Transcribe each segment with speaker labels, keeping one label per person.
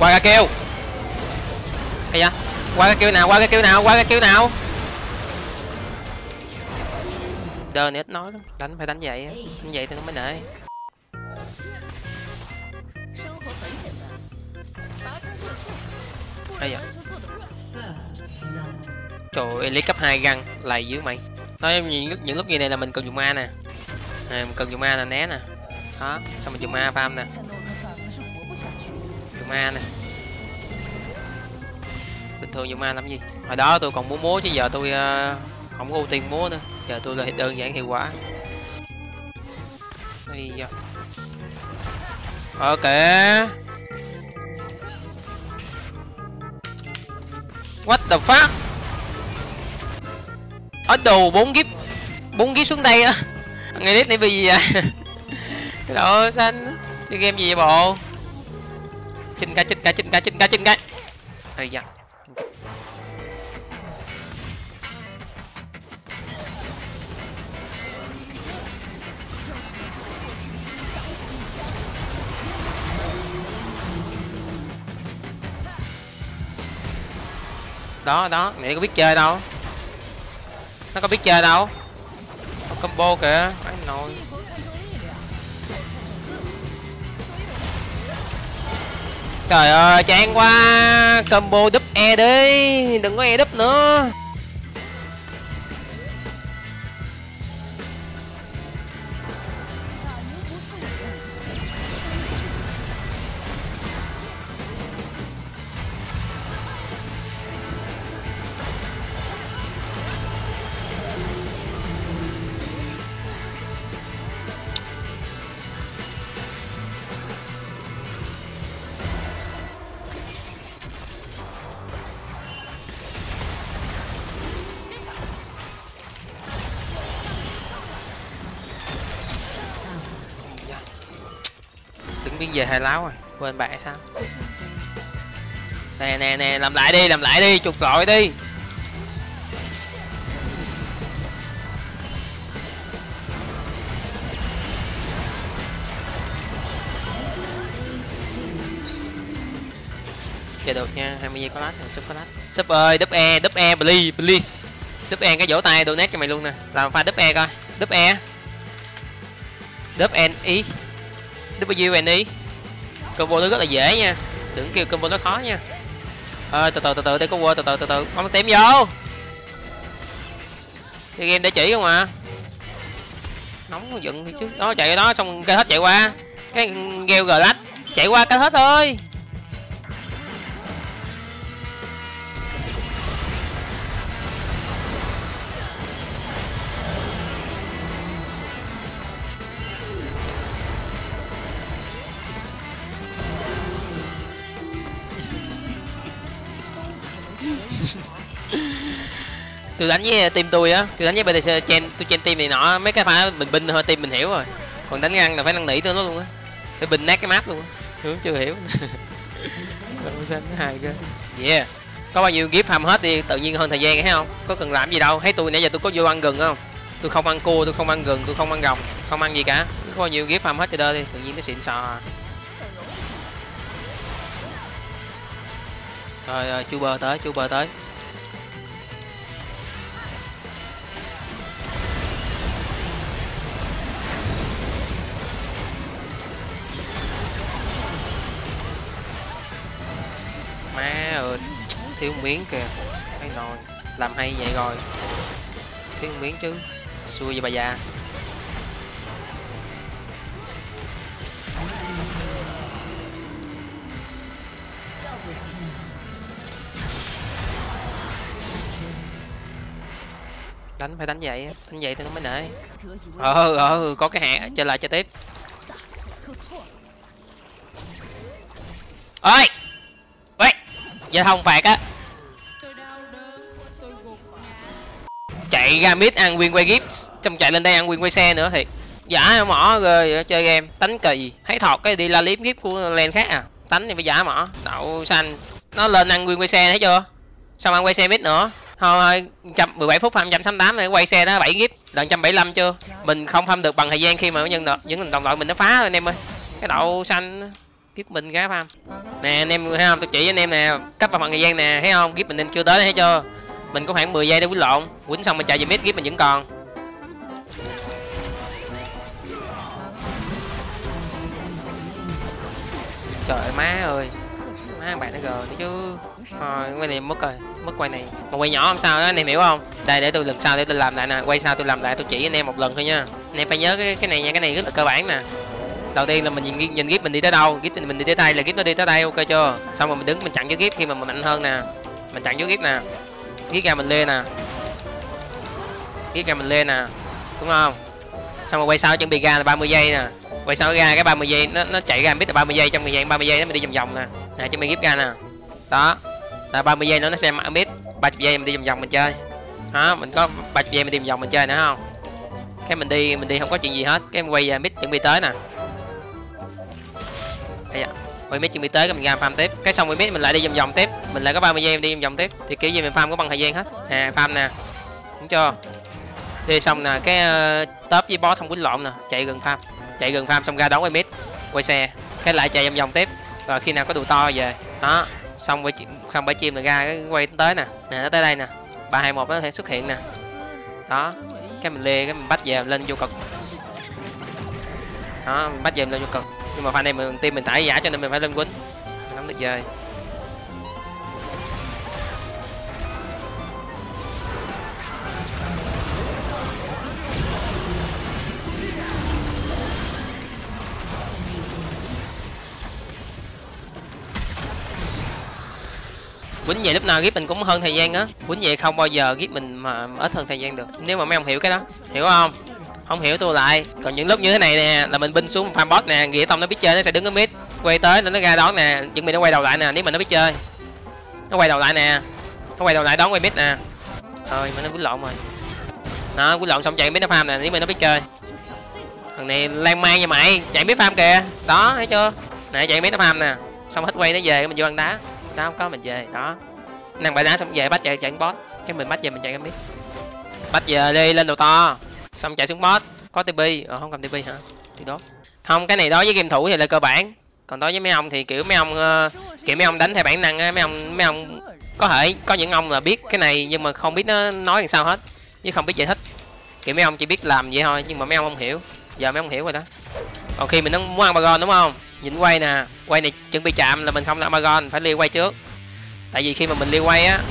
Speaker 1: Qua ra kêu. Hay da. Qua cái kêu nào, qua cái kêu nào, qua cái kêu nào. Đơ này ít nói lắm, đánh phải đánh vậy, đánh vậy thì nó mới nể. Đây à. Trời ơi, elite cấp 2 găng lầy dưới mày. Nói những lúc như này là mình cần dùng ma nè. Nè, mình cần dùng ma là né nè. Đó, xong mình dùng ma farm nè. Dùng ma nè. Bình thường dùng ma làm gì? Hồi đó tôi còn muốn múa chứ giờ tôi không có ưu tiên múa nữa. Giờ tôi là đơn giản hiệu quả. Đi vô. Ok. What the fuck? Ở đồ 4 gip xuống đây á. Ngày nít này vì gì vậy? Cái độ xanh. Chơi game gì vậy bộ? Chinh cái. Ây da. Đó, mẹ có biết chơi đâu. Nó có biết chơi đâu. Có combo kìa, anh nồi. Trời ơi, chán quá. Combo đúp E đi, đừng có E đúp nữa. Đừng biết về hai láo rồi, quên bạn sao? Nè, làm lại đi, chuột gọi đi. Chơi được nha, 20 giây có lát, sub có lát. Sub ơi, đúp E, please. Đúp E cái vỗ tay donate cho mày luôn nè. Làm pha đúp E coi. Đúp E. Đúp N ý. W N ý. Combo nó rất là dễ nha. Đừng kêu combo nó khó nha. Từ để có quơ từ. Bắn tím vô. Cái game để chỉ không à. Nóng giận chứ. Đó chạy đó xong cây hết chạy qua. Cái gheo gờ lách chạy qua cây hết thôi. Tôi đánh với team tôi á, tôi đánh với BTC tôi chen team này nọ, mấy cái pha bình binh thôi team mình hiểu rồi. Còn đánh ngang là phải năn nỉ tôi nó luôn á. Phải bình nát cái map luôn á. Hướng chưa hiểu. Xanh hài ghê. Yeah. Có bao nhiêu gift farm hết đi, tự nhiên hơn thời gian thấy không? Có cần làm gì đâu. Thấy tôi nãy giờ tôi có vô ăn gừng không? Tôi không ăn cua, tôi không ăn gừng, tôi không ăn rồng, không ăn gì cả. Có bao nhiêu gift farm hết cho đơ đi, tự nhiên nó xịn sò. Rồi chu bơ tới. Má ơi, thiếu miếng kìa. Cái nồi làm hay vậy rồi. Thiếu miếng chứ. Xui vậy bà già. Đánh phải đánh vậy thì nó mới nể. Có cái hẹ chơi lại chơi tiếp. Ơi giao thông phạt á. Chạy ra mid ăn nguyên quay gift, xong chạy lên đây ăn nguyên quay xe nữa thì giả mỏ rồi chơi game đánh kỳ. Thấy thọt cái đi la liếm gift của lane khác à, đánh thì phải giả mỏ. Đậu xanh nó lên ăn nguyên quay xe thấy chưa, xong ăn quay xe mid nữa. Thôi 17 phút farm 168 này, quay xe đó 7 gift lần 175 chưa. Mình không farm được bằng thời gian khi mà những đồng đội mình nó phá rồi anh em ơi. Cái đậu xanh gift mình cái farm. Nè anh em thấy không, tôi chỉ anh em nè, cấp vào phần thời gian nè, thấy không, kiếp mình nên chưa tới thấy chưa. Mình có khoảng 10 giây để quýnh lộn, quýnh xong mình chạy về mid, kiếp mình vẫn còn. Trời ơi má ơi, má bạn nó gờ nữa chứ. Thôi quay này mất rồi, mất quay này. Mà quay nhỏ không sao đó anh em hiểu không. Đây để tôi lần sau để tôi làm lại nè, quay sau tôi làm lại, tôi chỉ anh em một lần thôi nha. Anh em phải nhớ cái này nha, cái này rất là cơ bản nè. Đầu tiên là mình nhìn gip mình đi tới đâu, gip mình đi tới đây là gip nó đi tới đây, ok chưa. Xong rồi mình đứng mình chặn với gip khi mà mình mạnh hơn nè, mình chặn với gip nè, gip ra mình lên nè, gip ra mình lên nè, đúng không. Xong rồi quay sau chuẩn bị ra là 30 giây nè, quay sau ra cái 30 giây nó chạy ra biết là 30 giây, trong thời gian 30 giây nó mình đi vòng vòng nè, nè chuẩn bị gip ra nè, đó là 30 giây nữa nó sẽ biết 30 giây mình đi vòng vòng mình chơi, đó mình có 30 giây mình đi vòng vòng mình chơi nữa không. Cái mình đi không có chuyện gì hết, cái em quay ra mid chuẩn bị tới nè, đây quay mid chuẩn bị tới cái mình ra farm tiếp, cái xong quay mid mình lại đi vòng vòng tiếp, mình lại có 30 giây đi vòng vòng tiếp, thì kiểu gì mình farm có bằng thời gian hết nè, farm nè, đúng chưa. Đi xong nè cái top với boss không quýnh lộn nè, chạy gần farm xong ra đón quay mid, quay xe cái lại chạy vòng vòng tiếp, rồi khi nào có đồ to về đó, xong với không bãi chim là ra cái quay tới nè, nó tới đây nè, 3 2 1 nó có thể xuất hiện nè, đó cái mình lê cái mình bắt về lên vô cực, đó mình bắt về lên vô cực. Nhưng mà pha này mình team mình tải giả cho nên mình phải lên quýnh, mình không được chơi. Quýnh về lúc nào gip mình cũng hơn thời gian á, quýnh về không bao giờ gip mình mà ít hơn thời gian được, nếu mà mấy ông hiểu cái đó, hiểu không. Không hiểu tôi lại. Còn những lúc như thế này nè là mình binh xuống farm boss nè, Nghĩa Tông nó biết chơi nó sẽ đứng ở mid quay tới nó ra đón nè, chuẩn bị nó quay đầu lại nè, nếu mà nó biết chơi nó quay đầu lại nè, nó quay đầu lại đón quay mid nè, thôi mà nó quýnh lộn rồi đó, quýnh lộn xong chạy mid nó farm nè, nếu mà nó biết chơi. Thằng này lan man nha mày, chạy mid farm kìa đó, thấy chưa nè, chạy mid nó farm nè, xong hết quay nó về mình vô ăn đá, đá không có mình về đó, năng bại đá xong về bắt chạy boss, cái mình bắt về mình chạy cái mid, bắt về đi lên đầu to xong chạy xuống boss, có TP không cầm TP hả thì đó không. Cái này đối với game thủ thì là cơ bản, còn đối với mấy ông thì kiểu mấy ông đánh theo bản năng á, mấy ông có thể có những ông là biết cái này nhưng mà không biết nó nói làm sao hết, chứ không biết giải thích, kiểu mấy ông chỉ biết làm vậy thôi nhưng mà mấy ông không hiểu, giờ mấy ông hiểu rồi đó. Còn khi mình muốn Amagon đúng không, nhìn quay nè, quay này chuẩn bị chạm là mình không là Amagon, phải liêu quay trước, tại vì khi mà mình liêu quay á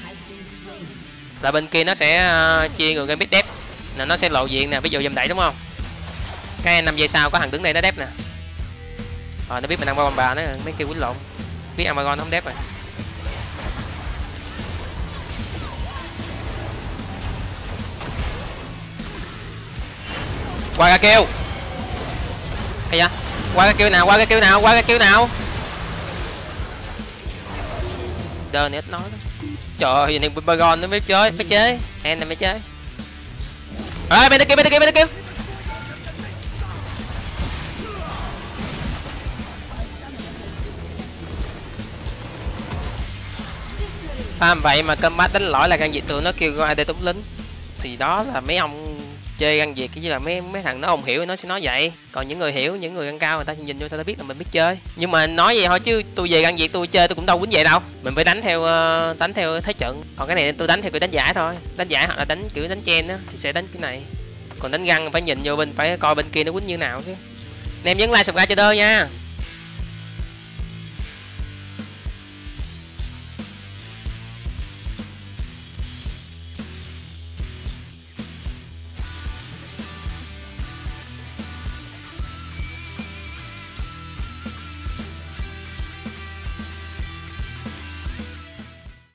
Speaker 1: là bên kia nó sẽ chia người game biết đép là nó sẽ lộ diện nè, ví dụ dùm đẩy đúng không, cái 5 giây sau có thằng đứng đây nó đép nè, rồi nó biết mình đang bao bà nó mấy kêu quýnh lộn, biết Amagon nó không đép rồi. Qua ra kêu hay da, qua cái kêu nào đơn này ít nói đó. Trời ơi này Amagon nó mới chơi em này mới chơi. Ê bên đây kêu farm vậy mà combat đánh lõi là gan diệt tụi nó kêu con AD túng lính, thì đó là mấy ông chơi gan diệt cái như là mấy thằng nó không hiểu nó sẽ nói vậy, còn những người hiểu, những người gan cao người ta nhìn vô sao ta biết là mình biết chơi. Nhưng mà nói vậy thôi chứ tôi về gan diệt tôi chơi tôi cũng đâu quýnh vậy đâu, mình phải đánh theo thế trận. Còn cái này tôi đánh theo kiểu đánh giải thôi, đánh giải hoặc là đánh kiểu đánh chen á thì sẽ đánh cái này, còn đánh găng phải nhìn vô bên, phải coi bên kia nó quýnh như nào chứ. Anh em nhấn like subscribe cho đơ nha.